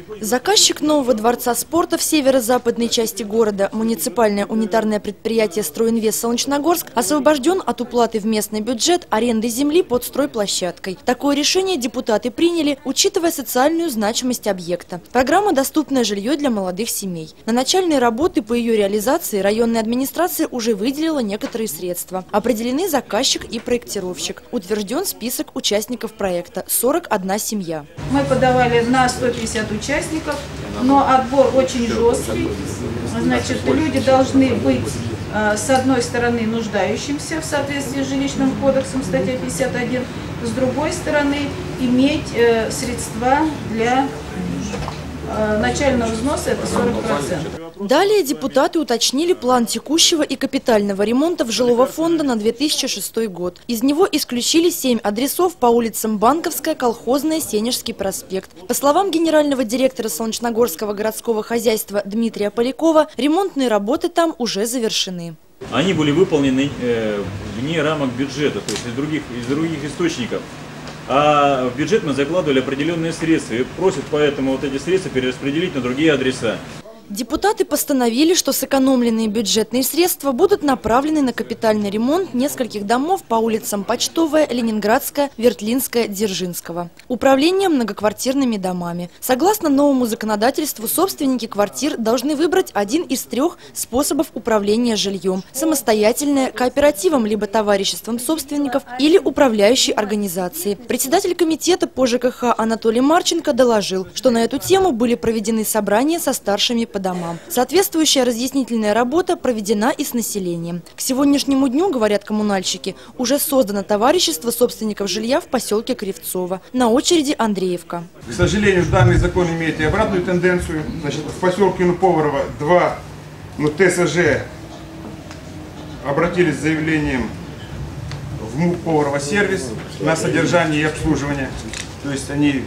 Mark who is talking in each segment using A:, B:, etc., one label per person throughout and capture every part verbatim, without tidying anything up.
A: Заказчик нового дворца спорта в северо-западной части города, муниципальное унитарное предприятие «Стройинвест Солнечногорск», освобожден от уплаты в местный бюджет аренды земли под стройплощадкой. Такое решение депутаты приняли, учитывая социальную значимость объекта. Программа «Доступное жилье для молодых семей». На начальные работы по ее реализации районная администрация уже выделила некоторые средства. Определены заказчик и проектировщик. Утвержден список участников проекта – сорок одна семья.
B: Мы подавали на сто пятьдесят участников, но отбор очень жесткий. Значит, люди должны быть, с одной стороны, нуждающимся в соответствии с жилищным кодексом, статья пятьдесят один, с другой стороны, иметь средства для начального взноса, это сорок процентов.
A: Далее депутаты уточнили план текущего и капитального ремонтов жилого фонда на две тысячи шестой год. Из него исключили семь адресов по улицам Банковская, Колхозная, Сенежский проспект. По словам генерального директора Солнечногорского городского хозяйства Дмитрия Полякова, ремонтные работы там уже завершены.
C: Они были выполнены э, вне рамок бюджета, то есть из других, из других источников. А в бюджет мы закладывали определенные средства и просят поэтому вот эти средства перераспределить на другие адреса.
A: Депутаты постановили, что сэкономленные бюджетные средства будут направлены на капитальный ремонт нескольких домов по улицам Почтовая, Ленинградская, Вертлинская, Дзержинского. Управление многоквартирными домами. Согласно новому законодательству, собственники квартир должны выбрать один из трех способов управления жильем. Самостоятельное, кооперативом либо товариществом собственников или управляющей организацией. Председатель комитета по ЖКХ Анатолий Марченко доложил, что на эту тему были проведены собрания со старшими по домам. Соответствующая разъяснительная работа проведена и с населением. К сегодняшнему дню, говорят коммунальщики, уже создано товарищество собственников жилья в поселке Кривцово. На очереди Андреевка.
D: К сожалению, данный закон имеет и обратную тенденцию. Значит, в поселке Поварова два ну, ТСЖ обратились с заявлением в МУП Поварова сервис на содержание и обслуживание. То есть они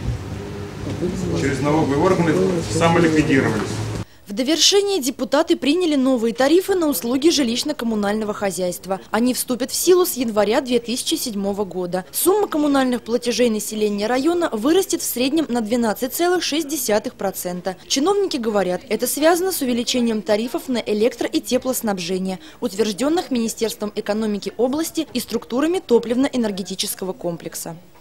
D: через налоговые органы самоликвидировались.
A: В довершение депутаты приняли новые тарифы на услуги жилищно-коммунального хозяйства. Они вступят в силу с января две тысячи седьмого года. Сумма коммунальных платежей населения района вырастет в среднем на двенадцать целых шесть десятых процента. Чиновники говорят, это связано с увеличением тарифов на электро- и теплоснабжение, утвержденных Министерством экономики области и структурами топливно-энергетического комплекса.